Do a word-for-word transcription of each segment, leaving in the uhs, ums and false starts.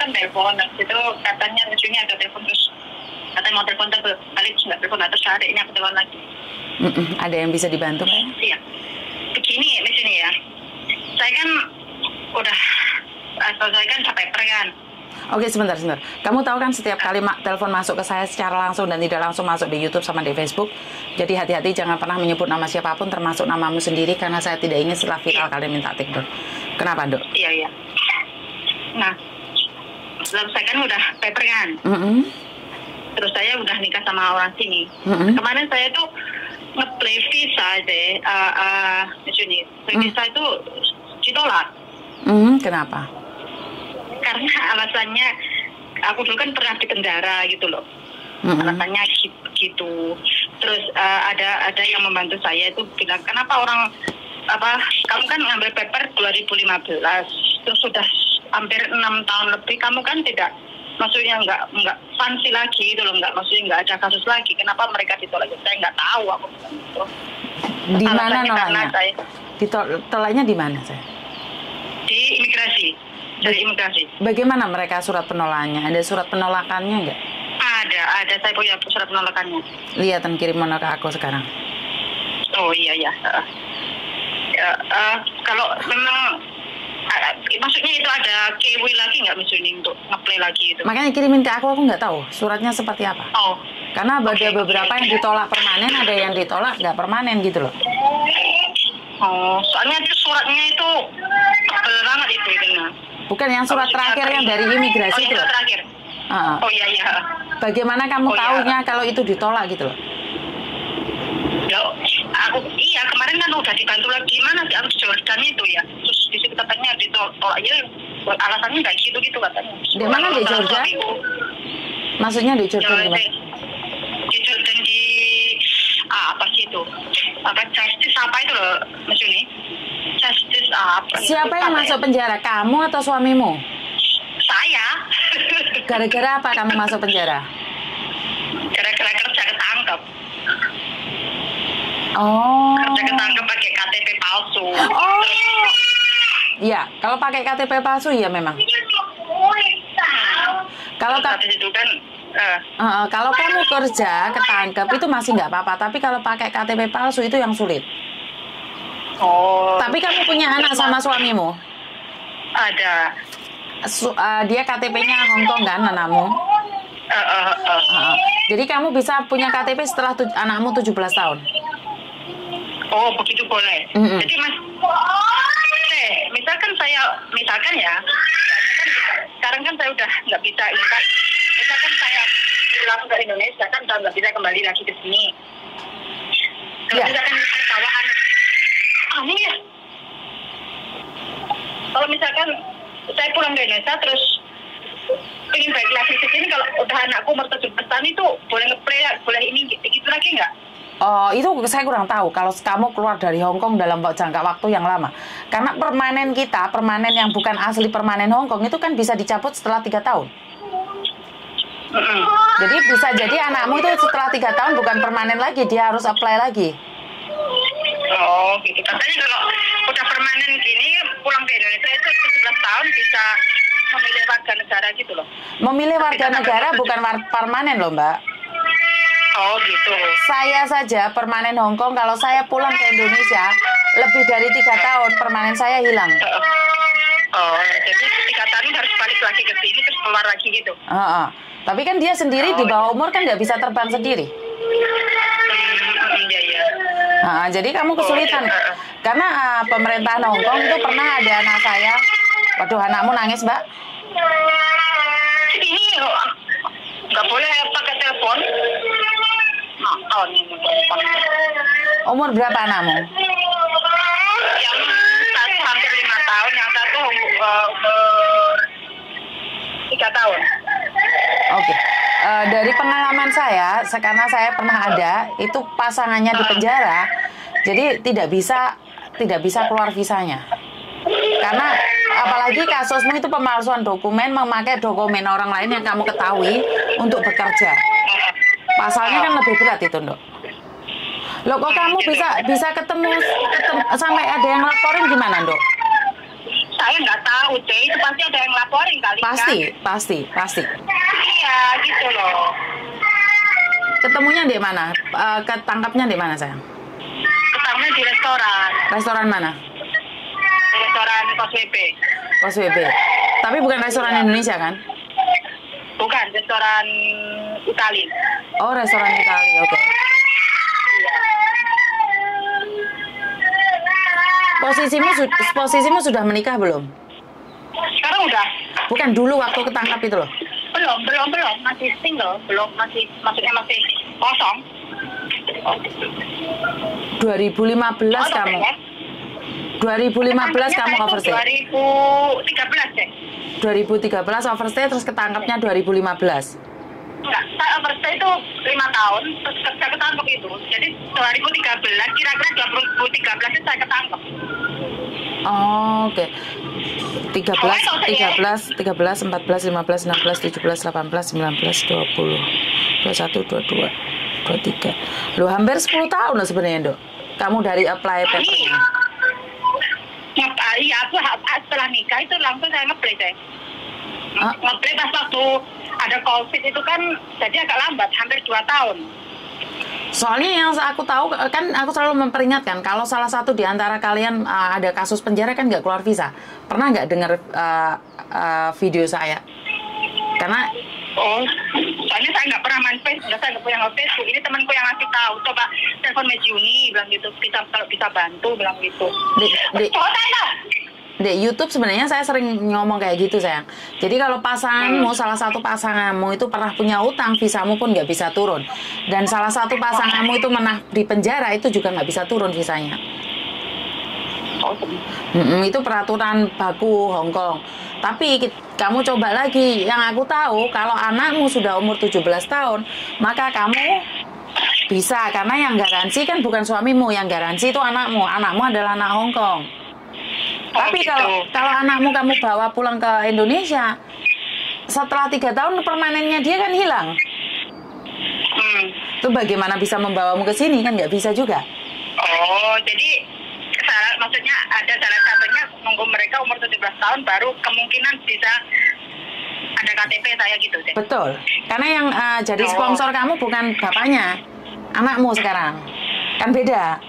kan telepon, itu katanya lucunya ada telepon terus katanya mau telepon tapi kali nggak telepon terus hari ini aku telepon lagi. Mm-mm. Ada yang bisa dibantu nggak? Iya. Begini di sini ya, saya kan udah atau saya kan capek kan. Oke, sebentar, sebentar. Kamu tahu kan setiap kali ma- telepon masuk ke saya secara langsung dan tidak langsung masuk di YouTube sama di Facebook. Jadi hati-hati jangan pernah menyebut nama siapapun termasuk namamu sendiri karena saya tidak ingin setelah viral kalian minta take down. Kenapa, Dok? Iya, iya. Nah, lalu saya kan udah paper kan. Mm-hmm. Terus saya udah nikah sama orang sini. Mm-hmm. Kemarin saya tuh nge-play visa deh, uh, uh, sini. Visa itu ditolak. Mm-hmm. Kenapa? Karena alasannya aku dulu kan pernah di penjara gitu loh. Mm-hmm. Alasannya gitu. Terus uh, ada ada yang membantu saya itu bilang kenapa orang apa kamu kan ngambil paper dua ribu lima belas terus sudah hampir enam tahun lebih kamu kan tidak maksudnya nggak nggak fancy lagi gitu loh, nggak maksudnya nggak ada kasus lagi, kenapa mereka ditolak? Saya nggak tahu aku gitu. Di mana nolaknya? Ditolaknya di mana saya? Di imigrasi. Dari imigrasi. Bagaimana mereka surat penolakannya? Ada surat penolakannya nggak? Ada, ada. Saya punya surat penolakannya. Lihat dan kirim mana ke aku sekarang. Oh iya ya. Uh, ya uh, kalau memang uh, maksudnya itu ada K W lagi nggak misalnya untuk ngeplay lagi itu? Makanya kirimin ke aku, aku nggak tahu suratnya seperti apa. Oh. Karena ada okay, beberapa okay. yang ditolak permanen, ada yang ditolak nggak permanen gitu loh. Oh, soalnya itu suratnya itu tebel banget itu itu. Bukan yang surat terakhir yang dari imigrasi oh, itu. Surat terakhir. Uh-huh. Oh iya iya. Bagaimana kamu oh, tahunya iya. kalau itu ditolak gitu loh? Ya, aku iya kemarin kan udah dibantu lagi mana di Arab Jordan itu ya. Terus di situ katanya ditolak ya. Alasannya nggak gitu gitu katanya. Di mana di Jordan? Maksudnya di Jordan gimana? Di Jordan di ah, apa sih itu? Apa justice apa itu loh, Mas Yuni? Justice apa? Siapa yang masuk penjara? Kamu atau suamimu? Saya. Gara-gara apa kamu masuk penjara? Gara-gara kerja ketangkep. Oh. Kerja ketangkep pakai K T P palsu. Oh. Iya, kalau pakai K T P palsu ya memang. Kalau tak itu kan uh, uh, kalau kamu kerja ketangkep itu masih nggak apa-apa, tapi kalau pakai K T P palsu itu yang sulit. Oh. Tapi kamu punya anak sama suamimu? Ada. Su, uh, dia K T P-nya Hongkong kan anakmu? Uh, uh, uh. Uh, jadi kamu bisa punya K T P setelah tu, anakmu tujuh belas tahun? Oh begitu boleh. Mm-hmm. Jadi mas, eh, misalkan saya, misalkan ya, kan, sekarang kan saya udah nggak bisa ini kan, misalkan saya pulang ke Indonesia kan udah nggak bisa kembali lagi ke sini. Kalau yeah. misalkan saya bawa anak, ah ini ya. Kalau misalkan saya pulang ke Indonesia terus ingin balik lagi ke sini, kalau udah anakku umur tujuh belas tahun itu boleh ngeplay, boleh ini gitu lagi nggak? Oh, itu saya kurang tahu kalau kamu keluar dari Hong Kong dalam jangka waktu yang lama. Karena permanen kita, permanen yang bukan asli permanen Hong Kong itu kan bisa dicabut setelah tiga tahun. Mm-hmm. Jadi bisa jadi anakmu itu setelah tiga tahun bukan permanen lagi, dia harus apply lagi. Oh, gitu. Katanya kalau udah permanen gini pulang ke Indonesia itu tujuh belas tahun bisa memilih warga negara gitu loh. Memilih warga negara bukan permanen loh, Mbak. Oh gitu. Saya saja permanen Hong Kong, kalau saya pulang ke Indonesia lebih dari tiga tahun permanen saya hilang. Oh, jadi tiga tahun harus balik lagi ke sini terus keluar lagi gitu. Uh, uh. Tapi kan dia sendiri oh, di bawah umur kan nggak bisa terbang sendiri. Hmm, iya iya. Uh, jadi kamu kesulitan oh, iya. Karena uh, pemerintahan Hong Kong itu pernah ada anak saya. Waduh, anakmu nangis, Mbak. Ini nggak boleh pakai telepon. Oh, ini umur berapa anakmu? Yang satu hampir lima tahun, yang satu uh, umur tiga tahun. Oke, okay. uh, dari pengalaman saya, karena saya pernah ada, itu pasangannya di penjara, jadi tidak bisa tidak bisa keluar visanya. Karena apalagi kasusmu itu pemalsuan dokumen, memakai dokumen orang lain yang kamu ketahui untuk bekerja. Pasalnya kan lebih berat itu, Dok. Loh, kok kamu bisa bisa ketemu, ketemu sampai ada yang laporin gimana, Dok? saya nggak tahu deh, itu pasti ada yang laporin kali. Pasti, kan? pasti, pasti. Iya, gitu loh. Ketemunya di mana? Uh, ketangkapnya di mana, sayang? Ketangkapnya di restoran. Restoran mana? Di restoran Kos W B. Kos W B. Tapi bukan restoran ya. Indonesia kan? Bukan, restoran Itali. Oh, restoran Itali, oke. Okay. Posisimu, posisimu sudah menikah belum? Sekarang udah. Bukan dulu waktu ketangkap itu loh? Belum, belum, belum. Masih single. Belum, masih, maksudnya masih kosong. dua ribu lima belas oh, kamu? Ya? dua ribu lima belas kamu overstay? dua ribu tiga belas deh. dua ribu tiga belas overstay, terus ketangkapnya dua ribu lima belas? Enggak, saya overstay itu lima tahun, terus saya ketangkep itu. Jadi dua ribu tiga belas, kira-kira dua ribu tiga belas itu saya ketangkep. Oh, oke. Okay. tiga belas, tiga belas, tiga belas, empat belas, lima belas, enam belas, tujuh belas, delapan belas, sembilan belas, dua puluh, dua puluh satu, dua puluh dua, dua puluh tiga. Loh, hampir sepuluh tahun loh sebenarnya, Dok. Kamu dari apply papernya. Iya, aku setelah nikah itu langsung saya nge-play deh. Ah? Nge-play pas waktu ada COVID itu kan jadi agak lambat, hampir dua tahun. Soalnya yang aku tahu kan, aku selalu memperingatkan kalau salah satu di antara kalian uh, ada kasus penjara kan nggak keluar visa. Pernah nggak dengar uh, uh, video saya? Karena oh, soalnya saya nggak pernah main Facebook, saya nggak punya Facebook. Ini temanku yang ngasih tahu, coba telepon Mejuni, bilang gitu, bisa kalau bisa bantu, bilang gitu. Di, di, di YouTube sebenarnya saya sering ngomong kayak gitu, sayang. Jadi kalau pasanganmu, hmm. salah satu pasanganmu itu pernah punya utang, visamu pun nggak bisa turun. Dan salah satu pasanganmu itu menah di penjara, itu juga nggak bisa turun visanya. Hmm, itu peraturan baku Hong Kong. Tapi kamu coba lagi, yang aku tahu kalau anakmu sudah umur tujuh belas tahun, maka kamu bisa, karena yang garansi kan bukan suamimu, yang garansi itu anakmu. Anakmu adalah anak Hong Kong. Oh, tapi gitu. kalau kalau anakmu kamu bawa pulang ke Indonesia, setelah tiga tahun permanennya dia kan hilang. Hmm. Itu bagaimana bisa membawamu ke sini, kan nggak bisa juga. Oh, jadi salah, maksudnya ada salah satunya nunggu mereka umur tujuh belas tahun baru kemungkinan bisa ada K T P saya gitu deh. Betul. Karena yang uh, jadi sponsor oh. kamu bukan bapaknya, anakmu sekarang. Kan beda.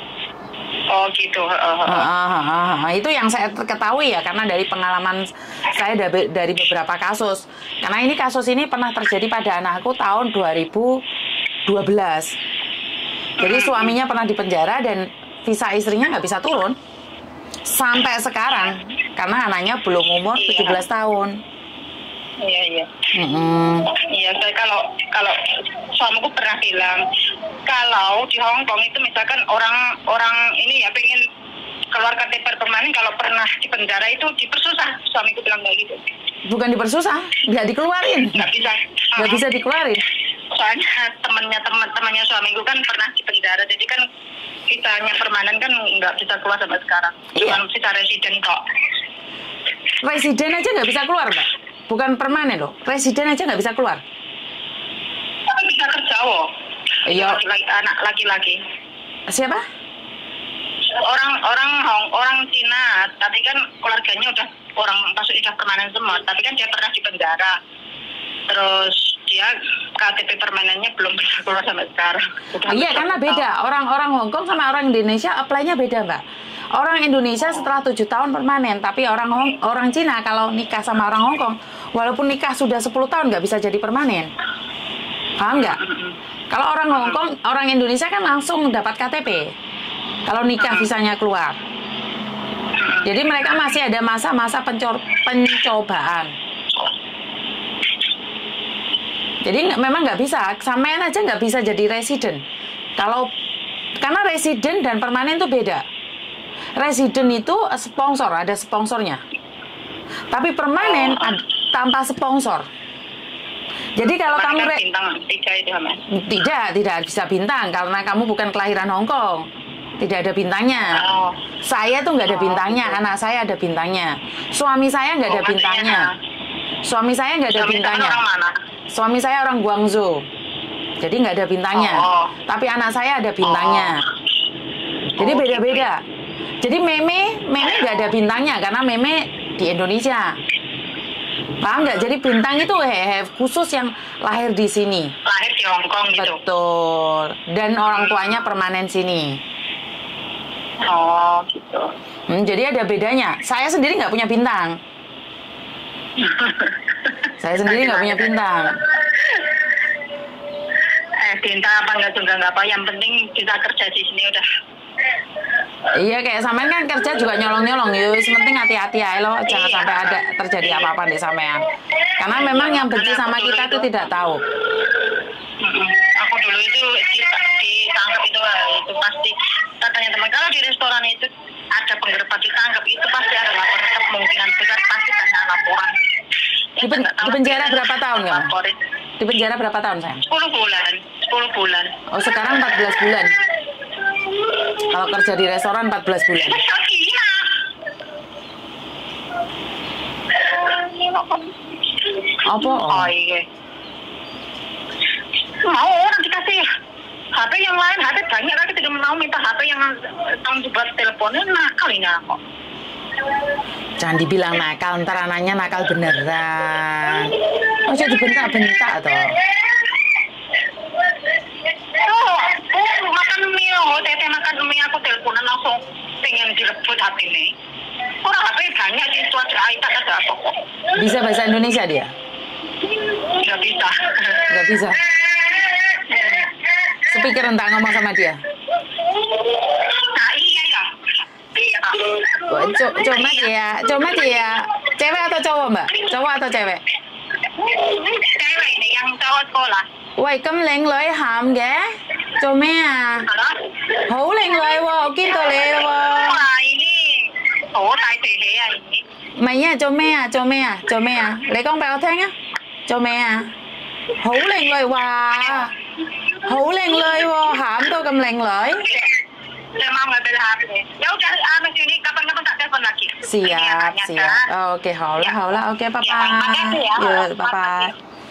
Oh gitu. Uh, uh, uh. Uh, uh, uh. Itu yang saya ketahui ya, karena dari pengalaman saya dari, dari beberapa kasus. Karena ini kasus ini pernah terjadi pada anakku tahun dua ribu dua belas. Jadi hmm. suaminya pernah dipenjara dan visa istrinya nggak bisa turun sampai sekarang karena anaknya belum umur iya. tujuh belas tahun. Iya iya. Mm-hmm. Iya, saya kalau kalau suamiku pernah bilang kalau di Hong Kong itu misalkan orang orang ini ya pengen keluar K T P permanen, kalau pernah di penjara itu dipersusah. Suamiku bilang kayak gitu. Bukan dipersusah, nggak dikeluarin. Nggak bisa. Nggak uh-huh. bisa dikeluarin. Soalnya temannya teman-temannya suamiku kan pernah di penjara, jadi kan visanya permanen kan nggak bisa keluar sampai sekarang. Cuma iya. visa residen kok. Residen aja nggak bisa keluar, Mbak? Bukan permanen loh. Residen aja nggak bisa keluar. Tapi bisa kerja, loh. Iya. Laki-laki, anak laki-laki. Siapa? Orang orang Hong, orang Cina, tapi kan keluarganya udah orang maksudnya udah permanen semua. Tapi kan dia pernah di penjara. Terus dia K T P permanennya belum bisa keluar sampai sekarang. Udah iya, karena beda. Orang-orang Hong Kong sama orang Indonesia apply-nya beda, Mbak. Orang Indonesia setelah tujuh tahun permanen, tapi orang Hong, orang Cina kalau nikah sama orang Hong Kong, walaupun nikah sudah sepuluh tahun nggak bisa jadi permanen. Paham nggak? Kalau orang Hong Kong, orang Indonesia kan langsung dapat K T P. Kalau nikah visanya keluar. Jadi mereka masih ada masa-masa pencor, pencobaan. Jadi memang nggak bisa, sampean aja nggak bisa jadi resident. Kalau karena resident dan permanen itu beda. Resident itu sponsor, ada sponsornya. Tapi permanen ad, tanpa sponsor. Jadi kalau kamu re- bintang, tidak, itu, tidak, tidak bisa bintang karena kamu bukan kelahiran Hong Kong. Tidak ada bintangnya. Oh. Saya tuh nggak ada bintangnya, oh, anak saya ada bintangnya. Suami saya nggak ada oh, bintangnya. Suami saya nggak ada Suami bintangnya. Orang mana? Suami saya orang Guangzhou. Jadi nggak ada bintangnya. Oh. Tapi anak saya ada bintangnya. Oh. Jadi oh, beda-beda. gitu. Jadi Meme, Meme nggak ada bintangnya karena Meme di Indonesia. Paham nggak? Jadi bintang itu he, he, khusus yang lahir di sini. Lahir di Hong Kong gitu. Betul. Dan orang tuanya permanen sini. Oh gitu. Hmm, jadi ada bedanya. Saya sendiri nggak punya bintang. Saya sendiri nggak punya bintang. Eh bintang apa nggak juga nggak apa. Yang penting kita kerja di sini udah. Iya, kayak sampean kan kerja juga nyolong-nyolong. Yus, penting hati-hati ya lo, jangan iya. sampai ada terjadi apa-apa di sampean. Karena memang yang benci sama kita itu tidak tahu. Mm-mm. Aku dulu itu ditangkap itu itu pasti katanya teman, kalau di restoran itu ada penggerbekan ditangkap itu pasti ada laporan, kemungkinan besar pasti ada laporan. Di, pen, di penjara berapa tahun kamu? Laporin. Di penjara berapa tahun sayang? sepuluh bulan. sepuluh bulan. Oh, sekarang empat belas bulan. Kalau kerja di restoran empat belas bulan. Apa? Oh iya. Mau orang dikasih H P yang lain, H P banyak, tapi tidak mau minta H P yang tanggung buat teleponnya, nakal ini kok. Jangan dibilang nakal, ntar anaknya nakal beneran. Oh, jadi bentak-bentak toh. Oh, oh, makan mie, oh, teteh makan mie, aku teleponan langsung pengen direbut H P ini. Orang H P banyak di itu ada iPad ada apa kok. Bisa bahasa Indonesia dia? Nggak bisa. Nggak bisa. Speaker entah ngomong sama dia. Nah iya ya. Iya. Co- cuma dia, cuma dia. Cewek atau cowok mbak? Cowok atau cewek? Cewek ini yang cowok sekolah. Vậy cấm lệnh lợi hàm ghé cho mẹ à. Halo? Hữu lệnh lợi vô, kim tờ lệ vô. Wah ini, oh tai tele ya ini. Mày nha, cho mẹ à, cho mẹ à, cho mẹ à. Lấy con bèo thanh á. Cho mẹ à. Hữu lệnh lợi hòa. Hữu lệnh lợi vô, hàm tôi cầm lệnh lợi. Saya mau ngambil H P. Ya udah, ah, Mas Yuni, kapan-kapan tak telepon lagi. Siap, siap. Oke, haulah, haulah. Oke, papa. Ya, papa.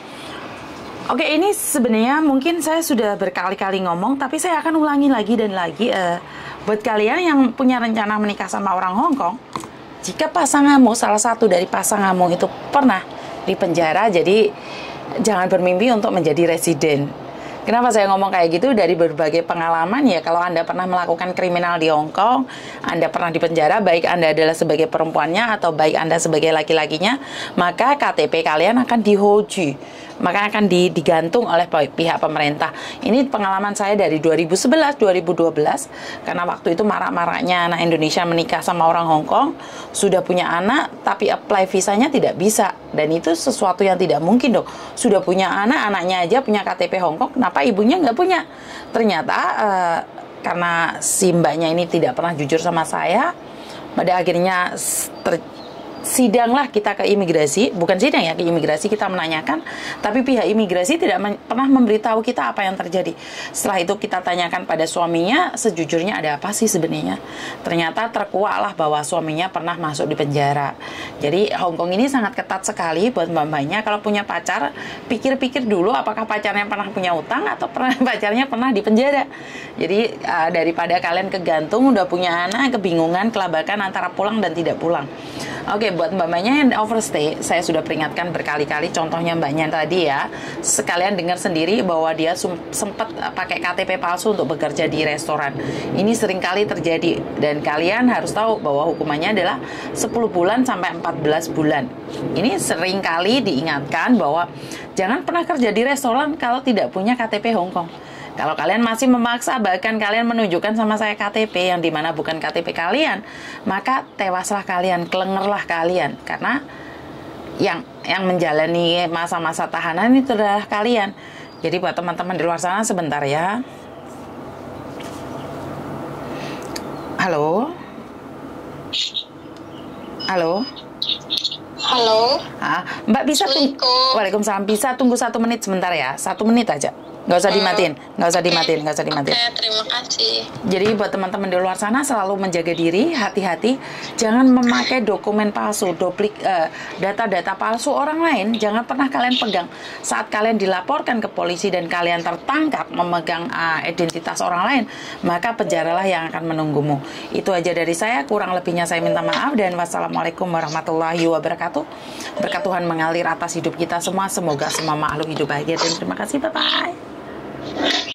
Oke, ini sebenarnya mungkin saya sudah berkali-kali ngomong, tapi saya akan ulangi lagi dan lagi. Uh, buat kalian yang punya rencana menikah sama orang Hong Kong, jika pasanganmu, salah satu dari pasanganmu itu pernah di penjara, jadi jangan bermimpi untuk menjadi residen. Kenapa saya ngomong kayak gitu? Dari berbagai pengalaman ya, kalau Anda pernah melakukan kriminal di Hong Kong, Anda pernah di penjara, baik Anda adalah sebagai perempuannya atau baik Anda sebagai laki-lakinya, maka K T P kalian akan dihoji, maka akan digantung oleh pihak pemerintah. Ini pengalaman saya dari dua ribu sebelas dua ribu dua belas, karena waktu itu marak-maraknya anak Indonesia menikah sama orang Hong Kong, sudah punya anak tapi apply visanya tidak bisa, dan itu sesuatu yang tidak mungkin dong. Sudah punya anak, anaknya aja punya K T P Hong Kong, kenapa ibunya nggak punya? Ternyata uh, karena si mbaknya ini tidak pernah jujur sama saya, pada akhirnya ter sidanglah kita ke imigrasi, bukan sidang ya, ke imigrasi kita menanyakan, tapi pihak imigrasi tidak men pernah memberitahu kita apa yang terjadi. Setelah itu kita tanyakan pada suaminya, sejujurnya ada apa sih sebenarnya. Ternyata terkuaklah bahwa suaminya pernah masuk di penjara. Jadi Hong Kong ini sangat ketat sekali buat mbak-mbaknya. Kalau punya pacar, pikir-pikir dulu apakah pacarnya pernah punya utang atau pernah pacarnya pernah di penjara. Jadi uh, daripada kalian kegantung, udah punya anak, kebingungan, kelabakan antara pulang dan tidak pulang. Oke, buat mbak-mbaknya yang overstay, saya sudah peringatkan berkali-kali, contohnya mbaknya tadi ya, sekalian dengar sendiri bahwa dia sempat pakai K T P palsu untuk bekerja di restoran. Ini sering kali terjadi, dan kalian harus tahu bahwa hukumannya adalah sepuluh bulan sampai empat belas bulan. Ini sering kali diingatkan bahwa jangan pernah kerja di restoran kalau tidak punya K T P Hong Kong. Kalau kalian masih memaksa, bahkan kalian menunjukkan sama saya K T P yang dimana bukan K T P kalian, maka tewaslah kalian, kelengerlah kalian, karena yang yang menjalani masa-masa tahanan itu adalah kalian. Jadi buat teman-teman di luar sana, sebentar ya. Halo, halo, halo. ah, Mbak bisa tunggu? Waalaikumsalam. Bisa tunggu satu menit sebentar ya, satu menit aja. Nggak usah dimatiin, nggak usah dimatiin, nggak usah dimatiin. Oke, terima kasih. Jadi buat teman-teman di luar sana selalu menjaga diri, hati-hati, jangan memakai dokumen palsu, duplik, uh, data-data palsu orang lain, jangan pernah kalian pegang. Saat kalian dilaporkan ke polisi dan kalian tertangkap memegang uh, identitas orang lain, maka penjaralah yang akan menunggumu. Itu aja dari saya, kurang lebihnya saya minta maaf dan wassalamualaikum warahmatullahi wabarakatuh. Berkat Tuhan mengalir atas hidup kita semua, semoga semua makhluk hidup bahagia dan terima kasih, bye-bye.